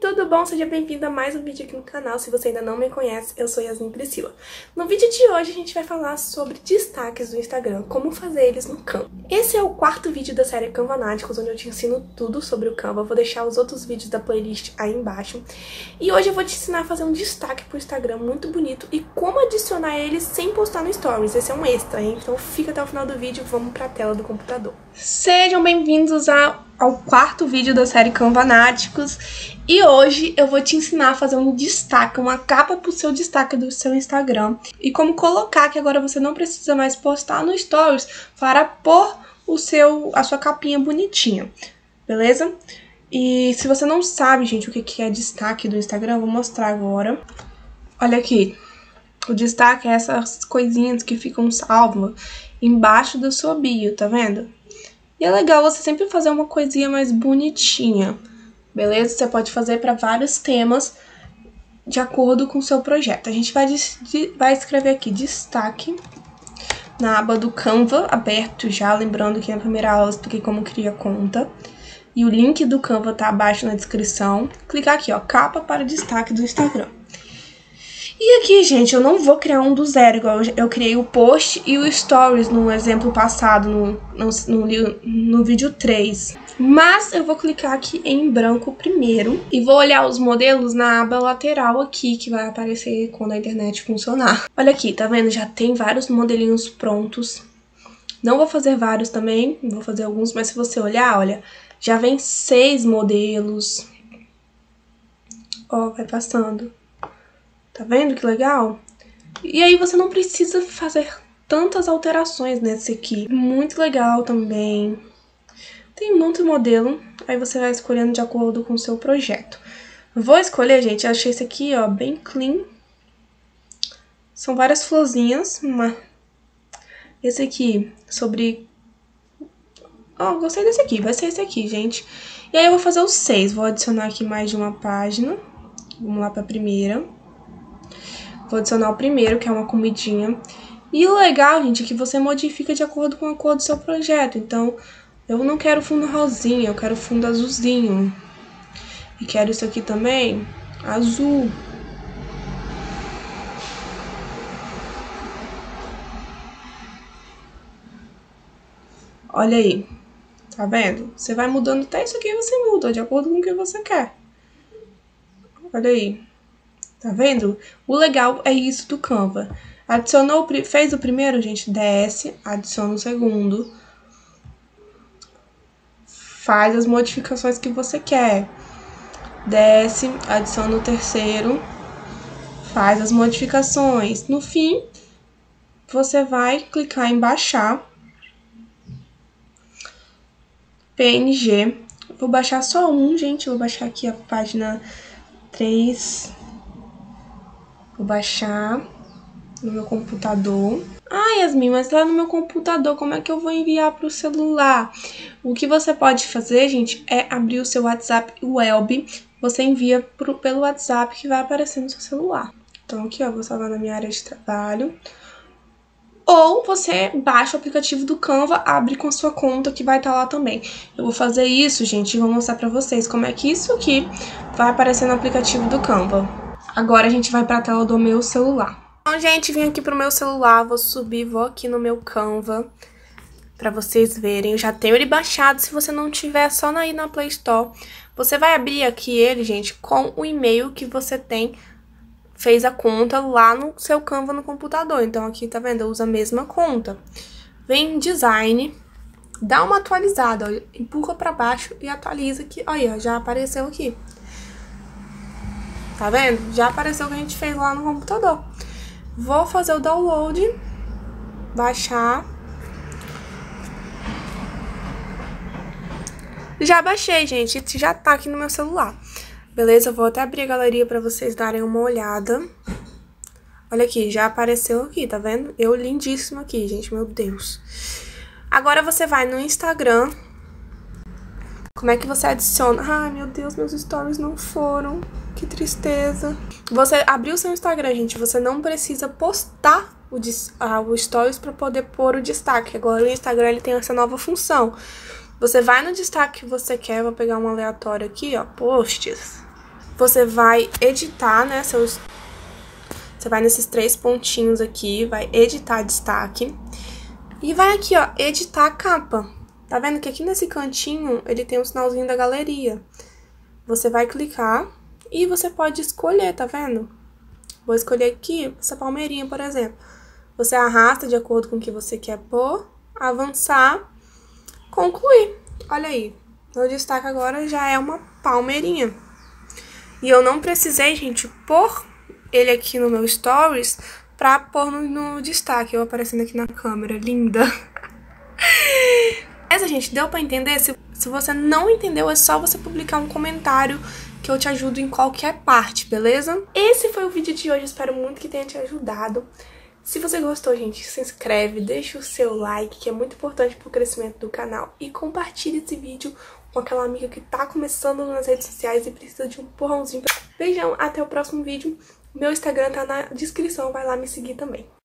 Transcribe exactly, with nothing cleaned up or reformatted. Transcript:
tudo bom? Seja bem-vindo a mais um vídeo aqui no canal. Se você ainda não me conhece, eu sou Yasmin Priscila. No vídeo de hoje a gente vai falar sobre destaques do Instagram, como fazer eles no Canva. Esse é o quarto vídeo da série Canvanáticos, onde eu te ensino tudo sobre o Canva. Eu vou deixar os outros vídeos da playlist aí embaixo. E hoje eu vou te ensinar a fazer um destaque pro Instagram muito bonito e como adicionar ele sem postar no Stories. Esse é um extra, hein? Então fica até o final do vídeo e vamos pra tela do computador. Sejam bem-vindos a... ao quarto vídeo da série Canvanáticos. E hoje eu vou te ensinar a fazer um destaque, uma capa pro seu destaque do seu Instagram. E como colocar que agora você não precisa mais postar no Stories para pôr o seu, a sua capinha bonitinha, beleza? E se você não sabe, gente, o que é destaque do Instagram, eu vou mostrar agora. Olha aqui, o destaque é essas coisinhas que ficam salvas embaixo da sua bio, tá vendo? E é legal você sempre fazer uma coisinha mais bonitinha, beleza? Você pode fazer para vários temas de acordo com o seu projeto. A gente vai, vai escrever aqui destaque na aba do Canva, aberto já, lembrando que na primeira aula eu expliquei como criar conta. E o link do Canva tá abaixo na descrição. Clicar aqui, ó, capa para destaque do Instagram. E aqui, gente, eu não vou criar um do zero, igual eu, eu criei o post e o stories no exemplo passado, no, no, no, no vídeo três. Mas eu vou clicar aqui em branco primeiro e vou olhar os modelos na aba lateral aqui, que vai aparecer quando a internet funcionar. Olha aqui, tá vendo? Já tem vários modelinhos prontos. Não vou fazer vários também, vou fazer alguns, mas se você olhar, olha, já vem seis modelos. Ó, vai passando. Tá vendo que legal? E aí você não precisa fazer tantas alterações nesse aqui. Muito legal também. Tem um monte de modelo, aí você vai escolhendo de acordo com o seu projeto. Vou escolher, gente, eu achei esse aqui, ó, bem clean. São várias florzinhas. Uma... Esse aqui, sobre... Ó, oh, gostei desse aqui, vai ser esse aqui, gente. E aí eu vou fazer os seis, vou adicionar aqui mais de uma página. Vamos lá pra primeira. Vou adicionar o primeiro, que é uma comidinha. E o legal, gente, é que você modifica de acordo com a cor do seu projeto. Então, eu não quero fundo rosinha, eu quero fundo azulzinho. E quero isso aqui também, azul. Olha aí, tá vendo? Você vai mudando até isso aqui, você muda de acordo com o que você quer. Olha aí. Tá vendo? O legal é isso do Canva. Adicionou, fez o primeiro, gente, desce, adiciona o segundo. Faz as modificações que você quer. Desce, adiciona o terceiro. Faz as modificações. No fim, você vai clicar em baixar. P N G. Vou baixar só um, gente. Vou baixar aqui a página três. Vou baixar no meu computador. Ah, Yasmin, mas lá no meu computador, como é que eu vou enviar para o celular? O que você pode fazer, gente, é abrir o seu WhatsApp Web. Você envia pro, pelo WhatsApp que vai aparecer no seu celular. Então aqui, ó, vou salvar na minha área de trabalho. Ou você baixa o aplicativo do Canva, abre com a sua conta que vai estar lá também. Eu vou fazer isso, gente, e vou mostrar pra vocês como é que isso aqui vai aparecer no aplicativo do Canva. Agora a gente vai pra tela do meu celular. Então, gente, vim aqui pro meu celular, vou subir, vou aqui no meu Canva pra vocês verem. Eu já tenho ele baixado, se você não tiver, é só ir na Play Store. Você vai abrir aqui ele, gente, com o e-mail que você tem, fez a conta lá no seu Canva no computador. Então aqui, tá vendo? Eu uso a mesma conta. Vem em Design, dá uma atualizada, ó, empurra pra baixo e atualiza aqui. Olha, ó, já apareceu aqui. Tá vendo? Já apareceu o que a gente fez lá no computador. Vou fazer o download. Baixar. Já baixei, gente. Já tá aqui no meu celular. Beleza? Eu vou até abrir a galeria pra vocês darem uma olhada. Olha aqui, já apareceu aqui, tá vendo? Eu lindíssimo aqui, gente. Meu Deus. Agora você vai no Instagram. Como é que você adiciona? Ai, meu Deus, meus stories não foram. Que tristeza. Você abriu o seu Instagram, gente, você não precisa postar o, ah, o stories para poder pôr o destaque. Agora o Instagram ele tem essa nova função. Você vai no destaque que você quer, vou pegar um aleatório aqui, ó, posts. você vai editar, né, seus... Você vai nesses três pontinhos aqui, vai editar destaque. E vai aqui, ó, editar a capa. Tá vendo que aqui nesse cantinho ele tem um sinalzinho da galeria. Você vai clicar e você pode escolher, tá vendo? Vou escolher aqui essa palmeirinha, por exemplo. Você arrasta de acordo com o que você quer pôr, avançar, concluir. Olha aí, meu destaque agora já é uma palmeirinha. E eu não precisei, gente, pôr ele aqui no meu stories pra pôr no, no destaque, eu aparecendo aqui na câmera, linda. Essa, gente, deu pra entender? Se, se você não entendeu, é só você publicar um comentário que eu te ajudo em qualquer parte, beleza? Esse foi o vídeo de hoje, espero muito que tenha te ajudado. Se você gostou, gente, se inscreve, deixa o seu like, que é muito importante pro crescimento do canal. E compartilhe esse vídeo com aquela amiga que tá começando nas redes sociais e precisa de um empurrãozinho. Beijão, até o próximo vídeo. Meu Instagram tá na descrição, vai lá me seguir também.